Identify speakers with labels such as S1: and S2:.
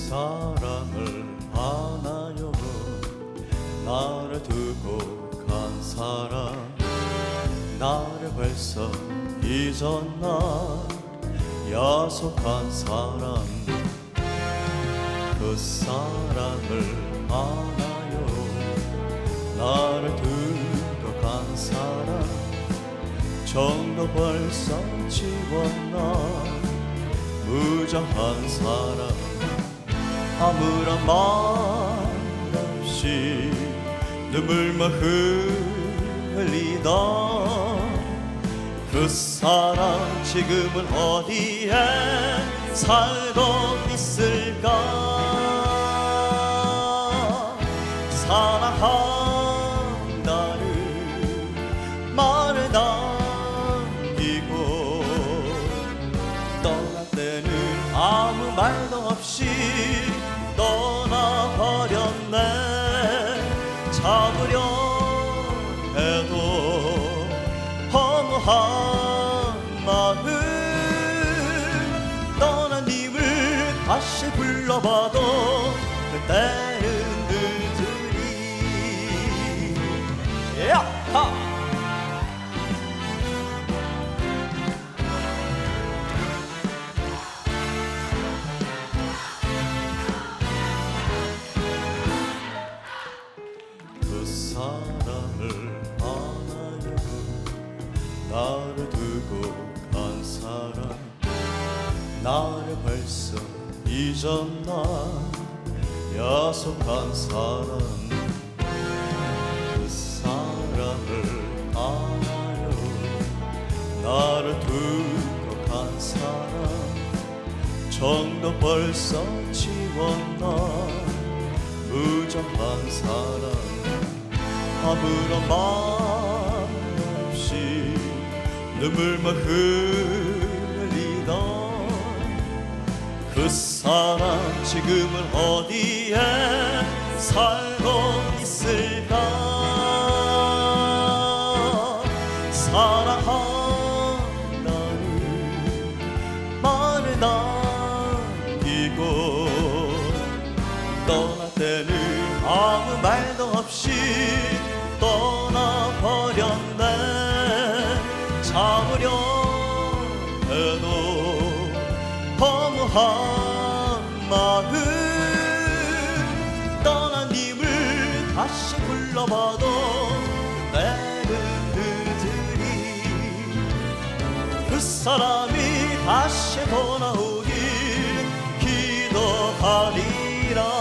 S1: 사랑을 하나요? 나를 두고 간 사람, 나를 벌써 잊었나? 야속한 사람, 그 사랑을 하나요? 나를 두고 간 사람, 정도 벌써 지웠나? 무정한 사람, 아무런 말 없이 눈물만 흘리던 그 사람, 지금은 어디에 살고 있을까? 사랑한다는 말을 남기고 떠날 때는 아무 말도 없이 떠나버렸네. 잡으려 해도 허무한 마음, 떠난 님을 다시 불러봐도 그때는 늦으리. 야하! 사랑을 하나요? 나를 두고 간 사람, 나를 벌써 잊었나? 야속한 사람, 그 사랑을 하나요? 나를 두고 간 사람, 정도 벌써 지웠나? 무정한 사람, 아무런 말 없이 눈물만 흘리던 그 사람, 지금은 어디에 살고 있을까? 사랑한다는 말을 남기고 떠날 때는 아무 말도 없이 떠나버렸네. 참으려 해도 허무한 마음, 떠난 님을 다시 불러봐도 때는 늦으리. 그 사람이 다시 돌아오길 기도하리라.